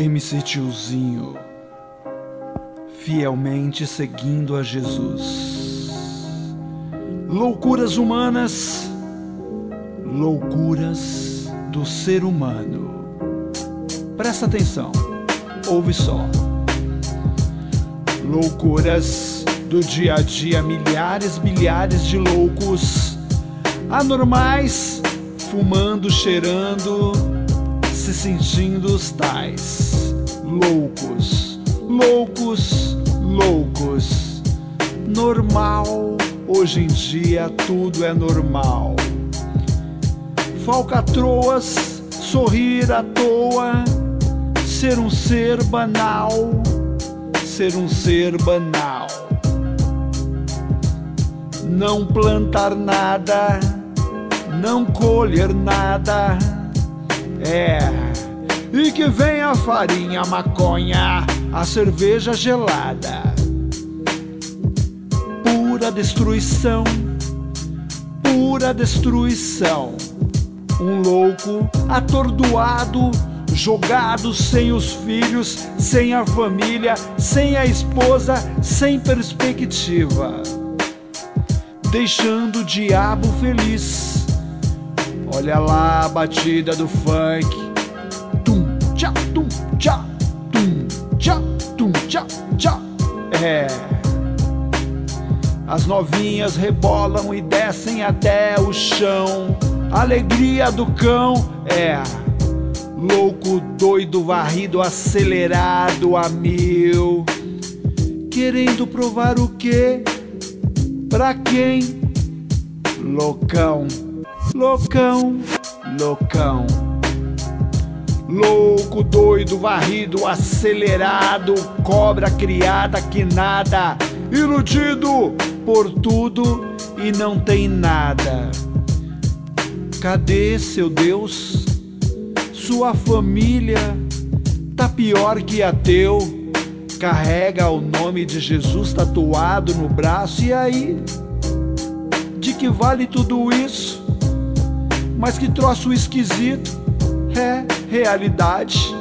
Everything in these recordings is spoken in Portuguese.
MC Tiozinho, fielmente seguindo a Jesus. Loucuras humanas, loucuras do ser humano. Presta atenção, ouve só. Loucuras do dia a dia, milhares, bilhares de loucos anormais, fumando, cheirando, se sentindo os tais loucos, loucos, loucos. Normal, hoje em dia tudo é normal. Falcatroas, sorrir à toa, ser um ser banal, ser um ser banal. Não plantar nada, não colher nada. E que vem a farinha, a maconha, a cerveja gelada. Pura destruição, pura destruição. Um louco atordoado, jogado sem os filhos, sem a família, sem a esposa, sem perspectiva, deixando o diabo feliz. Olha lá a batida do funk. Tum, tchá, tum, tchá, tum, tchá, tum, tchá, tchá. As novinhas rebolam e descem até o chão. Alegria do cão. Louco, doido, varrido, acelerado a mil. Querendo provar o quê? Pra quem? Loucão, loucão, loucão. Louco, doido, varrido, acelerado, cobra criada que nada, iludido por tudo e não tem nada. Cadê seu Deus? Sua família tá pior que ateu. Carrega o nome de Jesus tatuado no braço. E aí? De que vale tudo isso? Mas que troço esquisito. Realidade.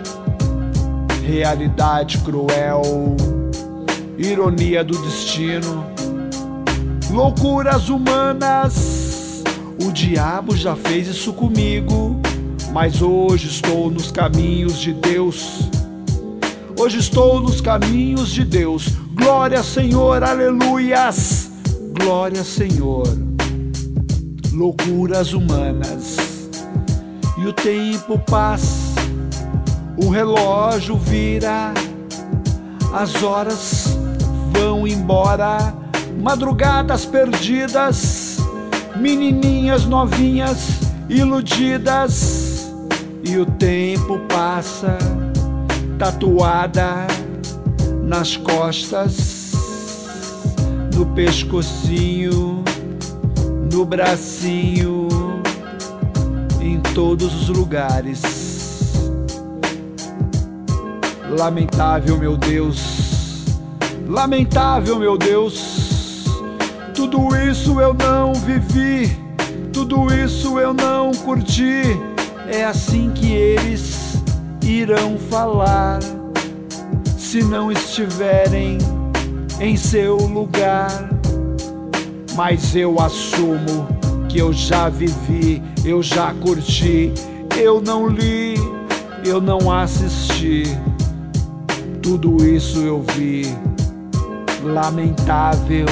Realidade cruel. Ironia do destino. Loucuras humanas. O diabo já fez isso comigo, mas hoje estou nos caminhos de Deus. Hoje estou nos caminhos de Deus. Glória, Senhor, aleluias. Glória, Senhor. Loucuras humanas. E o tempo passa, o relógio vira, as horas vão embora. Madrugadas perdidas, menininhas novinhas iludidas. E o tempo passa, tatuada nas costas, no pescocinho, no bracinho, em todos os lugares. Lamentável, meu Deus, lamentável, meu Deus. Tudo isso eu não vivi, tudo isso eu não curti. É assim que eles irão falar, se não estiverem em seu lugar. Mas eu assumo que eu já vivi, eu já curti. Eu não li, eu não assisti, tudo isso eu vi. Lamentável.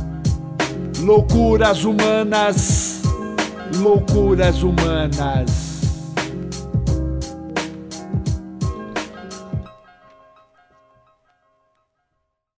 Loucuras humanas, loucuras humanas.